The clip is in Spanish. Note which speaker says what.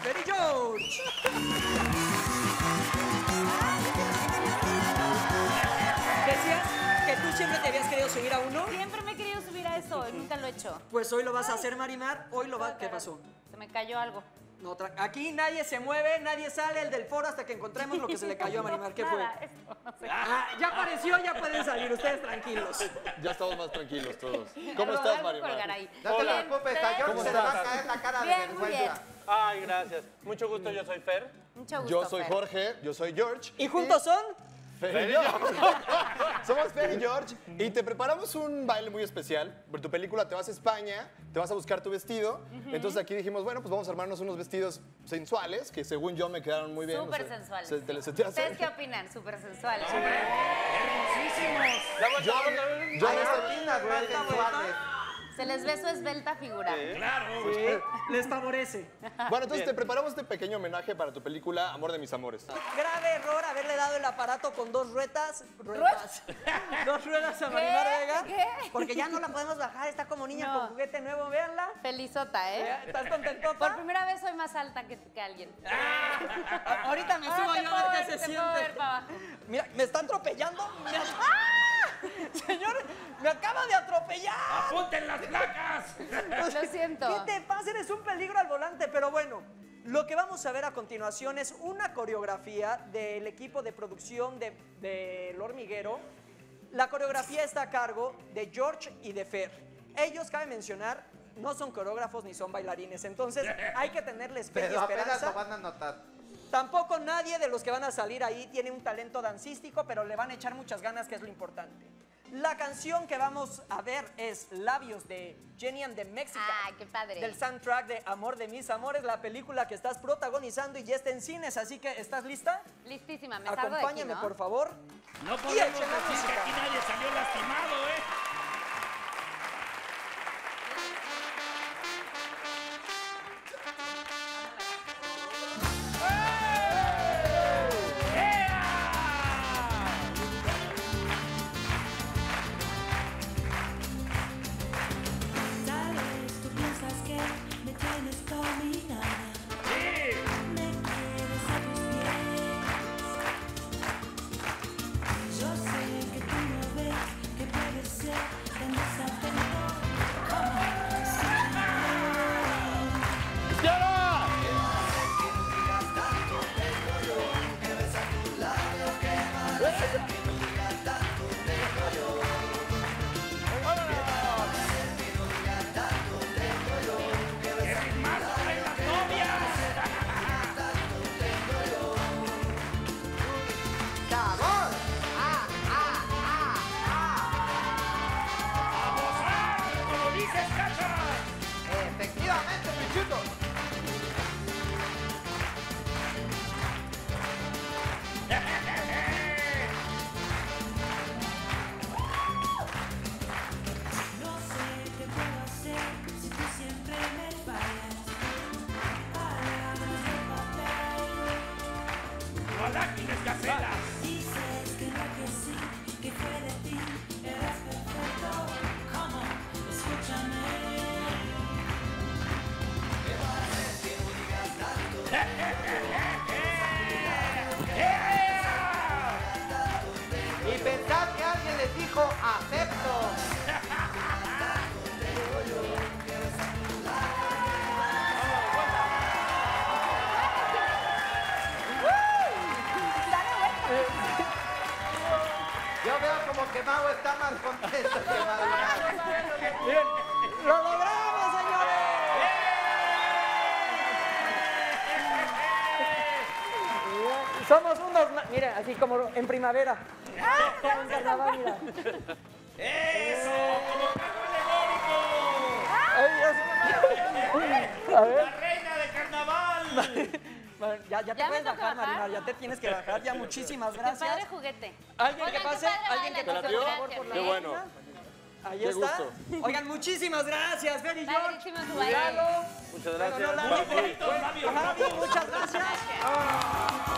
Speaker 1: Fer y George. ¿Decías que tú siempre te habías querido subir a uno?
Speaker 2: Siempre me he querido subir a eso, nunca lo he hecho.
Speaker 1: Pues hoy lo vas a hacer, Marimar. Hoy lo vas. ¿Qué pasó?
Speaker 2: Se me cayó algo.
Speaker 1: No, aquí nadie se mueve, nadie sale el del foro hasta que encontremos lo que se le cayó a Marimar. ¿Qué fue?
Speaker 2: Nada, esto, no sé.
Speaker 1: Ah, ya apareció, ya pueden salir ustedes tranquilos.
Speaker 3: Ya estamos más tranquilos todos.
Speaker 2: Algo-
Speaker 3: ¿Cómo estás,
Speaker 2: algo colgar
Speaker 3: Marimar?
Speaker 2: ahí.
Speaker 4: No te
Speaker 2: Bien,
Speaker 4: preocupes, a
Speaker 2: ¿ustedes?
Speaker 4: George
Speaker 3: ¿Cómo
Speaker 4: se le va a
Speaker 3: estás?
Speaker 4: caer la cara de
Speaker 2: Bien, muy
Speaker 4: vergüenza.
Speaker 5: Ay, gracias. Mucho gusto, yo soy Fer.
Speaker 2: Mucho gusto,
Speaker 3: Yo soy
Speaker 2: Fer.
Speaker 3: Jorge, yo soy George.
Speaker 1: ¿Y juntos son?
Speaker 3: Fer y George. Somos Fer y George y te preparamos un baile muy especial. Por tu película te vas a España, te vas a buscar tu vestido. Entonces aquí dijimos, bueno, pues vamos a armarnos unos vestidos sensuales que según yo me quedaron muy bien.
Speaker 2: Súper
Speaker 3: no sé,
Speaker 2: sensuales.
Speaker 3: se te hace-
Speaker 2: ¿Ustedes qué opinan? Súper sensuales.
Speaker 3: Yo no
Speaker 4: Hay
Speaker 3: estaba-
Speaker 4: rutinas más sensuales.
Speaker 2: Se les ve su esbelta figura.
Speaker 1: Sí, les favorece.
Speaker 3: Bueno, entonces te preparamos este pequeño homenaje para tu película Amor de mis amores.
Speaker 1: Grave error haberle dado el aparato con dos ruedas. Dos ruedas a Marimar Vega.
Speaker 2: ¿Qué?
Speaker 1: Porque ya no la podemos bajar, está como niña
Speaker 2: No.
Speaker 1: con juguete nuevo, véanla.
Speaker 2: Felizota, ¿eh?
Speaker 1: ¿Estás contentota?
Speaker 2: Por primera vez soy más alta que alguien.
Speaker 1: Ahorita me subo
Speaker 2: Ahora
Speaker 1: yo a ver qué se
Speaker 2: te puedo ver
Speaker 1: siente.
Speaker 2: para abajo.
Speaker 1: Mira, me está atropellando. Señor, me acaba de atropellar.
Speaker 5: ¡Apunten las placas!
Speaker 2: Lo siento.
Speaker 1: ¿Qué te pasa? Eres un peligro al volante, pero bueno. Lo que vamos a ver a continuación es una coreografía del equipo de producción de El Hormiguero. La coreografía está a cargo de George y de Fer. Ellos, cabe mencionar, no son coreógrafos ni son bailarines, entonces hay que tenerles fe y
Speaker 4: Pero apenas
Speaker 1: esperanza.
Speaker 4: lo van a notar.
Speaker 1: Tampoco nadie de los que van a salir ahí tiene un talento dancístico, pero le van a echar muchas ganas, que es lo importante. La canción que vamos a ver es Labios de Jenny and the Mexican.
Speaker 2: Ay, qué padre.
Speaker 1: Del soundtrack de Amor de mis amores, la película que estás protagonizando y ya está en cines, así que ¿estás lista?
Speaker 2: Listísima, me salgo de aquí,
Speaker 1: Acompáñame,
Speaker 2: ¿no?
Speaker 1: por favor.
Speaker 5: No
Speaker 1: Y
Speaker 5: podemos
Speaker 1: echen
Speaker 5: decir
Speaker 1: la
Speaker 5: que
Speaker 1: música.
Speaker 5: aquí nadie salió lastimado, ¿eh?
Speaker 6: Tal vez tú piensas que me tienes dominada. Me quieres a tus pies. Yo sé que tú no ves que puedes ser tan desatento. Como
Speaker 4: ¡Sabor!
Speaker 5: ¡Como dices, Cacha!
Speaker 4: Efectivamente, Pichuto.
Speaker 6: no sé qué puedo hacer si tú siempre me fallas. Palabras de papel.
Speaker 5: ¡Paláquines caseras!
Speaker 6: Dices que no, que sí, que fue de ti, eras perfecto. ¿Cómo? Escúchame.
Speaker 4: Y pensad que alguien les dijo acepto. Yo veo como que Mau está más contento que Madrigal.
Speaker 1: Bien, ¡lo logramos, señores! Somos unos, mira, así como en primavera. Como en carnaval, mira.
Speaker 5: ¡Eso! ¡Como carro alegórico!
Speaker 1: A ver.
Speaker 5: ¡La reina de carnaval!
Speaker 1: Bueno, ya te
Speaker 2: ¿Ya me
Speaker 1: puedes
Speaker 2: toca
Speaker 1: bajar,
Speaker 2: bajar?
Speaker 1: Marimar, ya te tienes que bajar, ya muchísimas
Speaker 2: Qué padre
Speaker 1: gracias.
Speaker 2: juguete.
Speaker 1: ¿Alguien que
Speaker 2: Oigan, qué
Speaker 1: pase?
Speaker 2: padre
Speaker 1: ¿Alguien que
Speaker 2: baile,
Speaker 1: pase, por favor, por la
Speaker 3: Qué bueno.
Speaker 1: Ahí
Speaker 3: Qué
Speaker 1: está.
Speaker 3: gusto.
Speaker 1: Oigan, muchísimas gracias, Fer y George.
Speaker 2: Padrísimo su baile.
Speaker 1: Lalo.
Speaker 5: Muchas
Speaker 1: Bueno, no,
Speaker 5: gracias.
Speaker 1: Lalo,
Speaker 5: Muy bonitos labios
Speaker 1: Javi,
Speaker 5: rojos.
Speaker 1: muchas gracias.